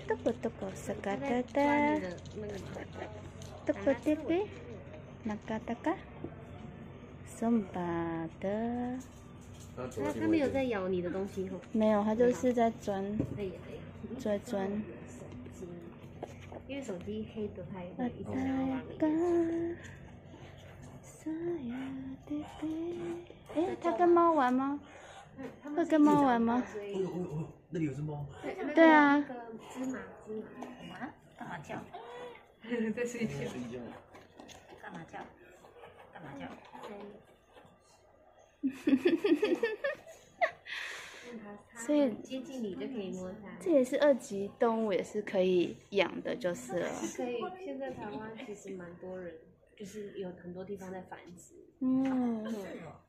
嘟咕嘟咕，萨嘎哒哒，嘟咕滴滴，那嘎哒嘎，松巴的。 它没有在咬你的东西吼。 没有，它就是在钻，在钻。 因为手机黑的，它也会一直哎，它跟猫玩吗？会跟猫玩吗？ 那里有只猫。 对啊。 芝麻， 干嘛叫？ 在睡觉。 干嘛叫？干嘛叫？ 所以接近你就可以摸它。 这也是2级动物，也是可以养的，就是了。 可以，现在台湾其实蛮多人，就是有很多地方在繁殖。 嗯。